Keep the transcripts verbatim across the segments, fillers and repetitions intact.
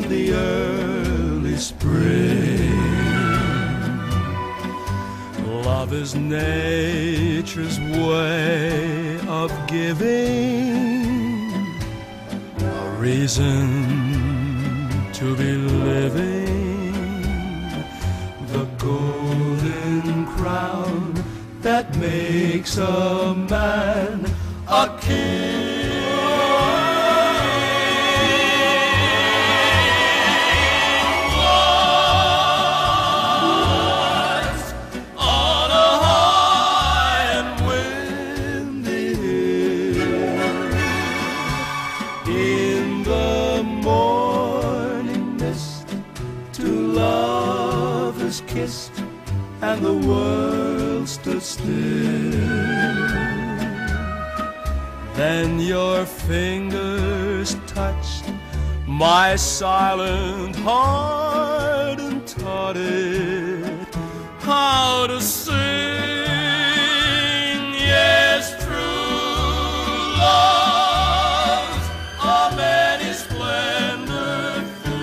the early spring. Love is nature's way of giving, a reason to be living, the golden crown that makes a man a king. Kissed and the world stood still. Then your fingers touched my silent heart and taught it how to sing. Yes, true love's a many splendid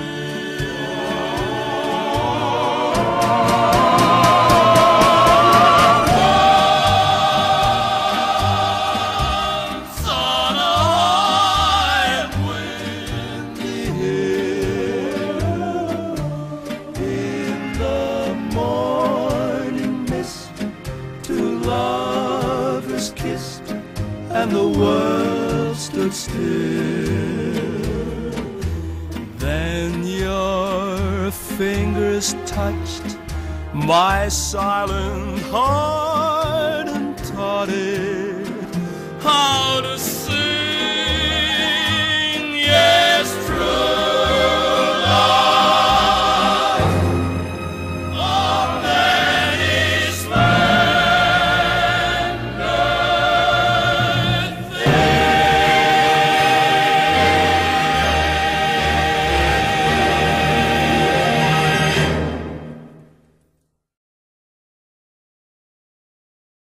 and the world stood still. Then your fingers touched my silent heart and taught it how